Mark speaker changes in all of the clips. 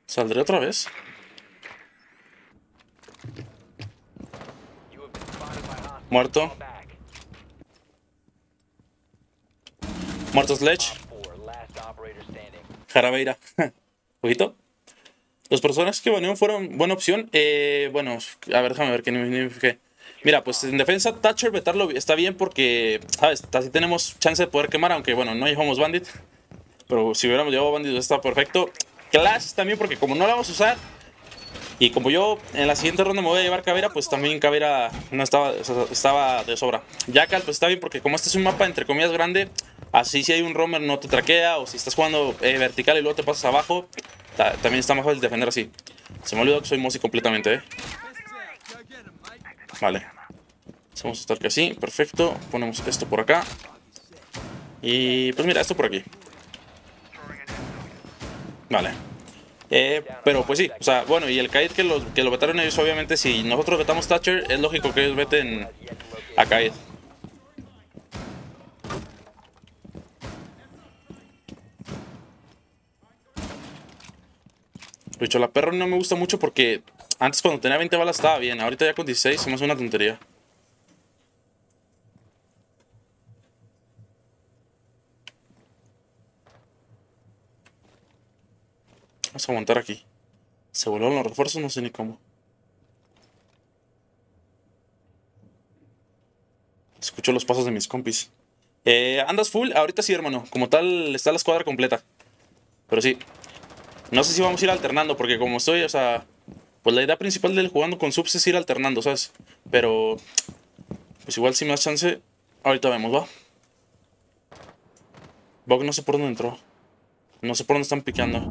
Speaker 1: ¿Saldré otra vez? Muerto. Muerto Sledge. Jarabeira. Ojito. Los personajes que banearon fueron buena opción. Bueno, a ver, déjame ver qué significa. Mira, pues en defensa, Thatcher vetarlo está bien porque, ¿sabes? Así tenemos chance de poder quemar, aunque bueno, no llevamos Bandit. Pero si hubiéramos llevado Bandit, está perfecto. Clash también, porque como no la vamos a usar, y como yo en la siguiente ronda me voy a llevar Caveira, pues también Caveira no estaba de sobra. Jackal, pues está bien, porque como este es un mapa entre comillas grande, así si hay un roamer no te traquea, o si estás jugando vertical y luego te pasas abajo, también está más fácil defender así. Se me olvidó que soy Mosi completamente, Vale. Vamos a estar que así, perfecto. Ponemos esto por acá. Y pues mira, esto por aquí. Vale. Pero pues sí, o sea, bueno, y el Kaid que lo vetaron ellos, obviamente, si nosotros vetamos Thatcher, es lógico que ellos veten a Kaid. De hecho, la perra no me gusta mucho porque antes cuando tenía 20 balas estaba bien, ahorita ya con 16 se me hace una tontería. Vamos a aguantar aquí. Se volaron los refuerzos, no sé ni cómo. Escucho los pasos de mis compis. ¿Andas full? Ahorita sí, hermano. Como tal, está la escuadra completa. Pero sí. No sé si vamos a ir alternando, porque como estoy, o sea... Pues la idea principal del jugando con subs es ir alternando, ¿sabes? Pero... Pues igual si me das chance... Ahorita vemos, ¿va? Bug no sé por dónde entró. No sé por dónde están piqueando.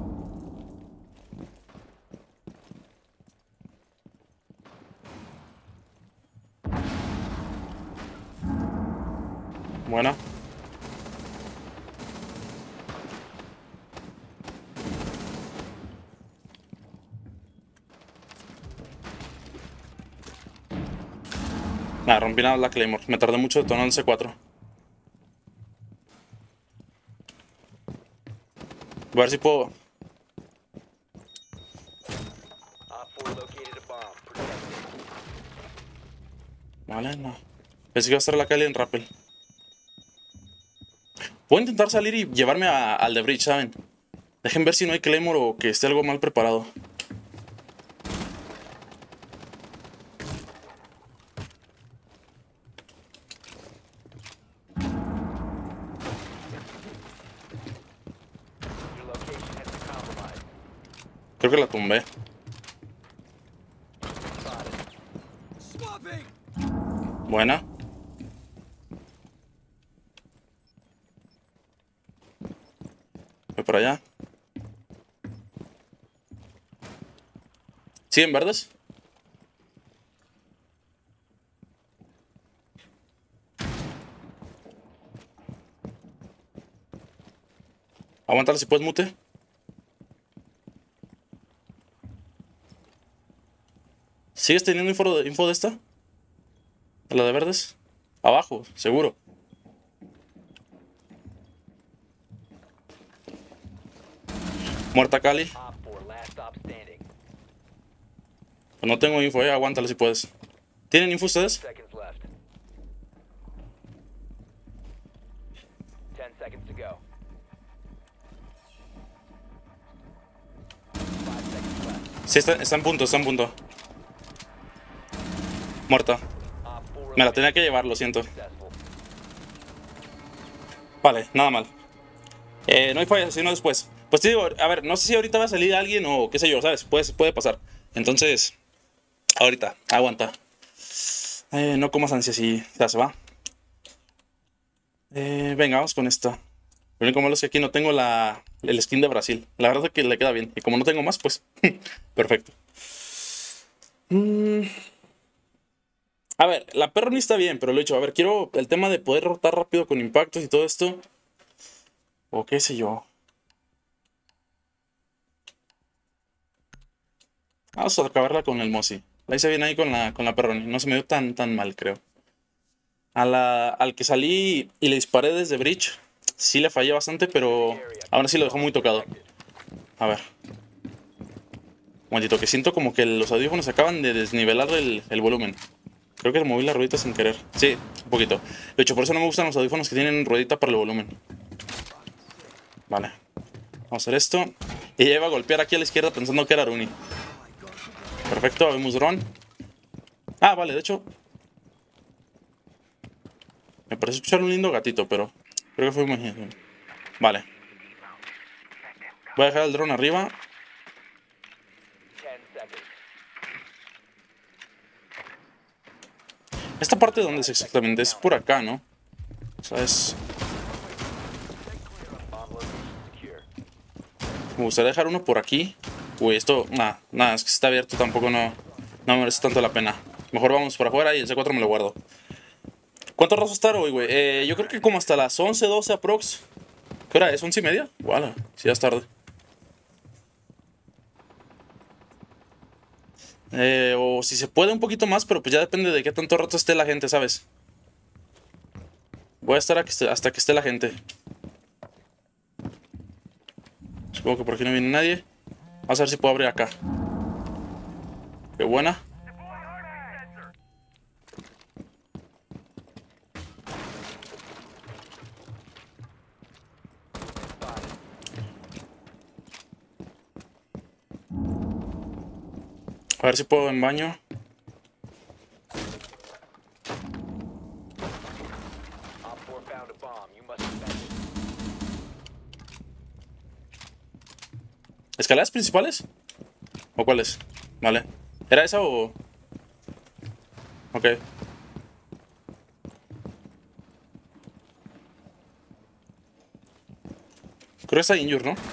Speaker 1: Buena. Nada, rompí nada la Claymore. Me tardé mucho detonando el C4. A ver si puedo... Vale, no. Pensé que iba a estar la Kali en rappel. Puedo intentar salir y llevarme al de Bridge, ¿saben? Dejen ver si no hay Claymore o que esté algo mal preparado. Creo que la tumbé. Buena. Voy para allá. ¿Siguen verdes? Aguántala si puedes, mute. ¿Sigues teniendo info de esta? ¿De la de verdes? Abajo, seguro. Muerta Kali. Pues no tengo info, aguántala si puedes. ¿Tienen info ustedes? Sí, está en punto, está en punto. Muerta. Me la tenía que llevar, lo siento. Vale, nada mal. No hay fallas, sino después. Pues te digo, a ver, no sé si ahorita va a salir alguien o qué sé yo, ¿sabes? Puede pasar. Entonces, ahorita, aguanta. No comas ansias y ya se va. Venga, vamos con esta. Lo único malo es que aquí no tengo el skin de Brasil. La verdad es que le queda bien. Y como no tengo más, pues, perfecto. A ver, la perra ni está bien, pero lo he dicho. A ver, quiero el tema de poder rotar rápido con impactos y todo esto. O qué sé yo. Vamos a acabarla con el Mosi. La hice bien ahí con la Perroni. No se me dio tan mal, creo. Al que salí y le disparé desde Bridge, sí le fallé bastante, pero aún así lo dejó muy tocado. A ver. momentito, que siento como que los audífonos acaban de desnivelar el volumen. Creo que moví la ruedita sin querer. Sí, un poquito. De hecho, por eso no me gustan los audífonos que tienen ruedita para el volumen. Vale. Vamos a hacer esto. Y ella iba a golpear aquí a la izquierda pensando que era Rooney. Perfecto, vemos drone. Ah, vale, de hecho... Me parece escuchar un lindo gatito, pero... Creo que fue muy... Vale. Voy a dejar el drone arriba. Esta parte de dónde es exactamente, es por acá, ¿no? O sea, es... Me gustaría dejar uno por aquí. Uy, esto... Nada, es que está abierto, tampoco no me merece tanto la pena. Mejor vamos por afuera y el C4 me lo guardo. ¿Cuánto rato estar hoy, güey? Yo creo que como hasta las 11, 12 aprox. ¿Qué hora es? ¿11:30? Voilà, sí, ya es tarde. O si se puede un poquito más, pero pues ya depende de qué tanto rato esté la gente, ¿sabes? Voy a estar hasta que esté la gente. Supongo que por aquí no viene nadie. Vamos a ver si puedo abrir acá. Qué buena. A ver si puedo en baño. ¿Escaleras principales? ¿O cuáles? Vale. ¿Era esa o...? Ok. Creo que está injured, ¿no?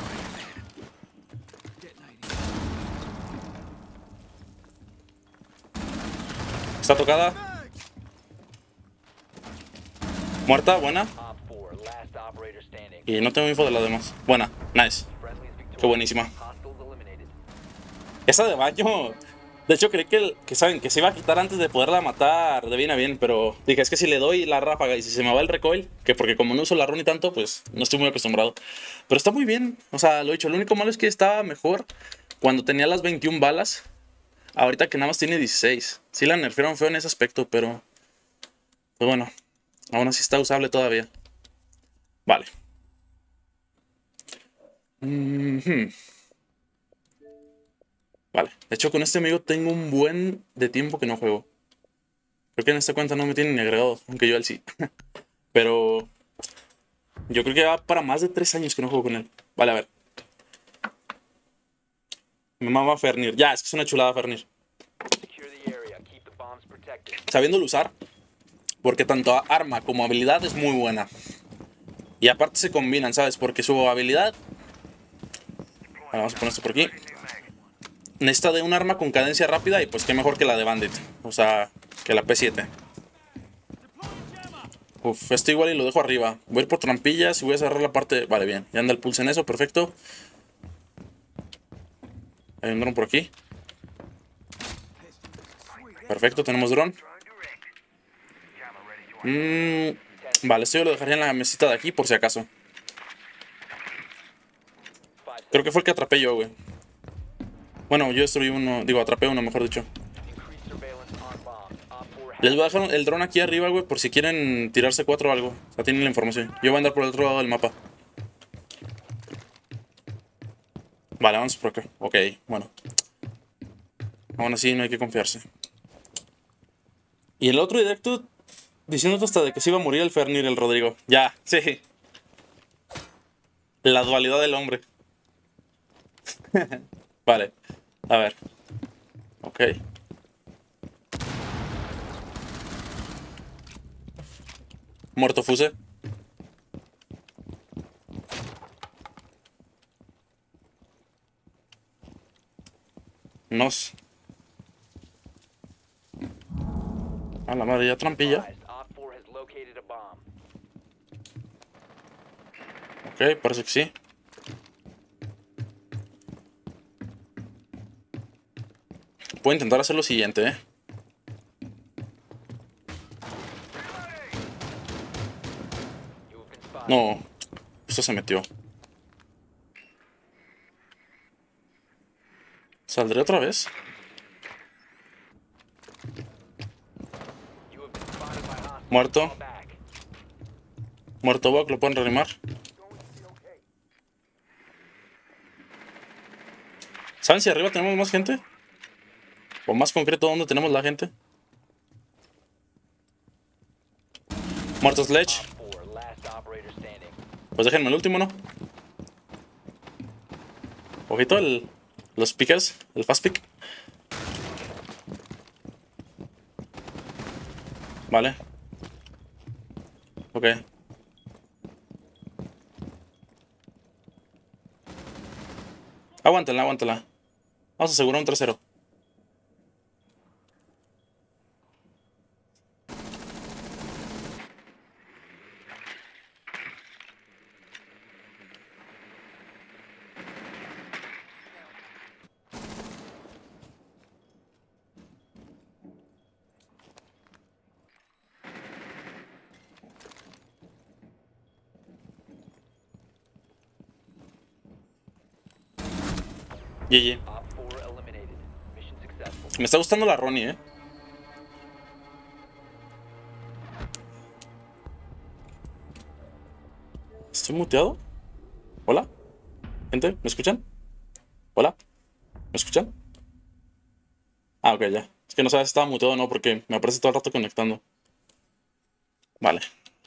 Speaker 1: Está tocada. Muerta, buena. Y no tengo info de las demás. Buena, nice. Qué buenísima. Esa de baño... De hecho creí que saben que se iba a quitar antes de poderla matar de bien a bien, pero dije, es que si le doy la ráfaga y si se me va el recoil, que porque como no uso la run y tanto, pues no estoy muy acostumbrado. Pero está muy bien, o sea, lo he dicho, lo único malo es que estaba mejor cuando tenía las 21 balas, ahorita que nada más tiene 16. Sí la nerfearon feo en ese aspecto, pero pues bueno, aún así está usable todavía. Vale. Vale, de hecho con este amigo tengo un buen de tiempo que no juego. Creo que en esta cuenta no me tiene ni agregado, aunque yo él sí. Pero yo creo que va para más de 3 años que no juego con él. Vale, a ver. Me mama Fernir. Ya, es que es una chulada Fernir. Sabiéndolo usar, porque tanto arma como habilidad es muy buena. Y aparte se combinan, ¿sabes? Porque su habilidad... Vale, vamos a poner esto por aquí. Necesita de un arma con cadencia rápida y pues qué mejor que la de Bandit. O sea, que la P7. Uf, esto igual y lo dejo arriba. Voy a ir por trampillas y voy a cerrar la parte... Vale, bien. Ya anda el pulse en eso, perfecto. Hay un dron por aquí. Perfecto, tenemos dron. Vale, esto yo lo dejaría en la mesita de aquí por si acaso. Creo que fue el que atrapé yo, güey. Bueno, yo destruí uno, digo, atrapé uno, mejor dicho. Les voy a dejar el dron aquí arriba, güey, por si quieren tirarse 4 o algo. O sea, tienen la información. Yo voy a andar por el otro lado del mapa. Vale, vamos por acá. Ok, bueno. Aún así no hay que confiarse. Y el otro directo diciéndote hasta de que se iba a morir el Fernir, el Rodrigo. Ya, sí. La dualidad del hombre. Vale, a ver. Ok. Muerto Fuse. Nos. A la madre, ya trampilla. Ok, parece que sí. Puedo intentar hacer lo siguiente, No, esto se metió. O ¿Saldré otra vez? Muerto. Muerto Buck, lo pueden reanimar. ¿Saben si arriba tenemos más gente? O más concreto, ¿dónde tenemos la gente? Muerto Sledge. Pues déjenme el último, ¿no? Ojito, los pickers, el fast pick. Vale. Ok. Aguántala, aguántala. Vamos a asegurar un 3-0. GG. Me está gustando la Ronnie, ¿Estoy muteado? ¿Hola? ¿Gente? ¿Me escuchan? ¿Hola? ¿Me escuchan? Ah, ok, ya. Es que no sabes si estaba muteado o no, porque me aparece todo el rato conectando. Vale.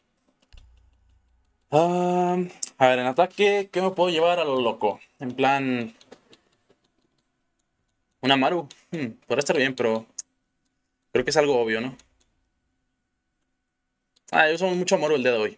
Speaker 1: A ver, en ataque, ¿qué me puedo llevar a lo loco? En plan... Una Maru. Podría estar bien, pero... Creo que es algo obvio, ¿no? Yo uso mucho Maru el día de hoy.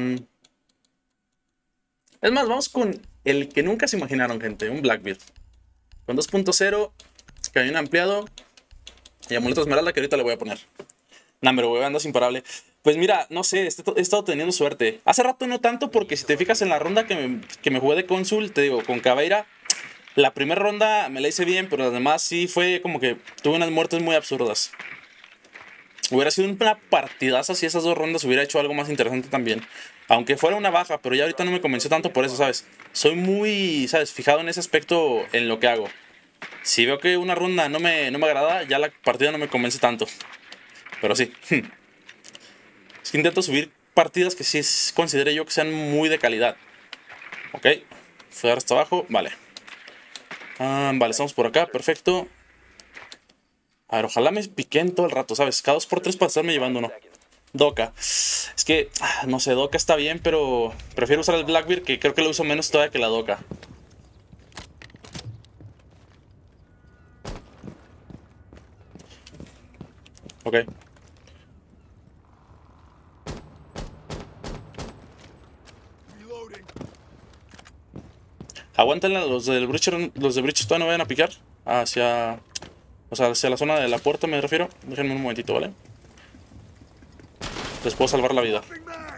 Speaker 1: Es más, vamos con el que nunca se imaginaron, gente. Un Blackbeard. Con 2.0, cañón ampliado y amuleto esmeralda que ahorita le voy a poner. Nah, pero güey, andas imparable. Pues mira, no sé, he estado teniendo suerte. Hace rato no tanto porque si te fijas en la ronda que me jugué de cónsul, te digo, con Caveira, la primera ronda me la hice bien, pero las demás sí fue como que tuve unas muertes muy absurdas. Hubiera sido una partidaza si esas dos rondas hubiera hecho algo más interesante también. Aunque fuera una baja, pero ya ahorita no me convenció tanto por eso, ¿sabes? Soy muy, ¿sabes? Fijado en ese aspecto en lo que hago. Si veo que una ronda no me agrada, ya la partida no me convence tanto. Pero sí. Es que intento subir partidas que sí considere yo que sean muy de calidad. Ok. Fui hasta abajo. Vale. Vale, estamos por acá. Perfecto. A ver, ojalá me piquen todo el rato, ¿sabes? Cada 2x3 para estarme llevando uno. Doka. Es que, no sé, Doka está bien, pero prefiero usar el Blackbeard, que creo que lo uso menos todavía que la Doka. Ok. Aguántenla, los del Breacher, los de Breacher todavía no vayan a picar. Hacia... O sea, hacia la zona de la puerta me refiero. Déjenme un momentito, ¿vale? Les puedo salvar la vida.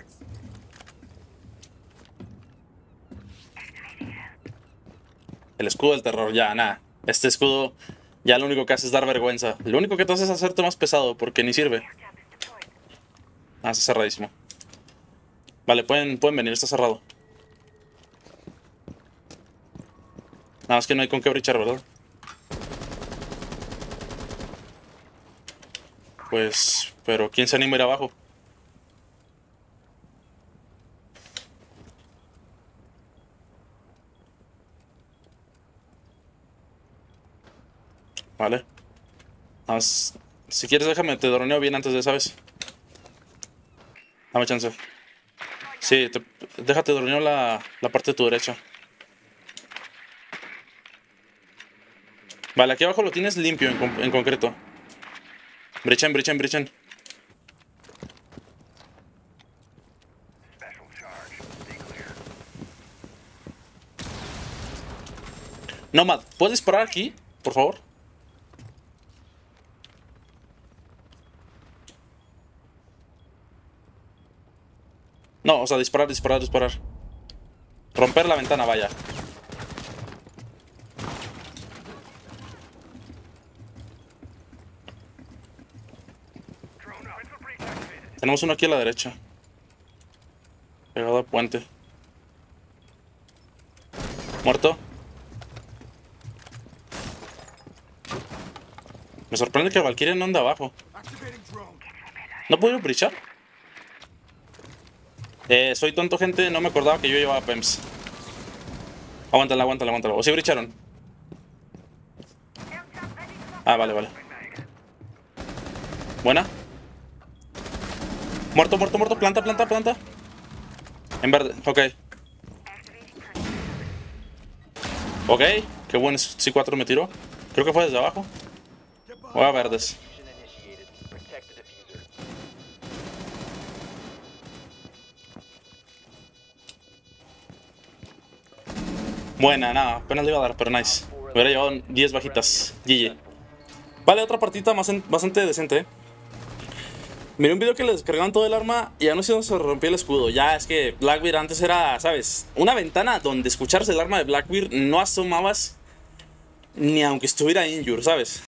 Speaker 1: El escudo del terror, ya, nada. Este escudo ya lo único que hace es dar vergüenza. Lo único que te hace es hacerte más pesado, porque ni sirve. Está cerradísimo. Vale, pueden venir, está cerrado. Nada más que no hay con qué brichar, ¿verdad? Pues, pero ¿quién se anima a ir abajo? Vale. Nada más, si quieres déjame, te droneo bien antes de, ¿sabes? Dame chance. Sí, déjate droneo la parte de tu derecha. Vale, aquí abajo lo tienes limpio en concreto. Brechen, brechen, brechen. Nomad, ¿puedes disparar aquí? Por favor. No, o sea, disparar, disparar, disparar. Romper la ventana, vaya. Tenemos uno aquí a la derecha. Pegado al puente. Muerto. sorprende que Valkyria no anda abajo. ¿No puedo breachar? Soy tonto, gente. No me acordaba que yo llevaba PEMS. Aguántala, aguántala, aguántala. ¿O sí breacharon? Ah, vale, vale. Buena. Muerto, muerto, muerto. Planta, planta, planta. En verde, ok. Ok, qué buen C4 me tiró. Creo que fue desde abajo. Voy a verdes. Buena, nada, apenas le iba a dar, pero nice. Me hubiera llevado 10 bajitas. GG. Vale, otra partita bastante decente, Miré un video que le descargaban todo el arma y ya no sé dónde se rompió el escudo. Ya es que Blackbeard antes era, ¿sabes? Una ventana donde escucharse el arma de Blackbeard no asomabas ni aunque estuviera injured, ¿sabes?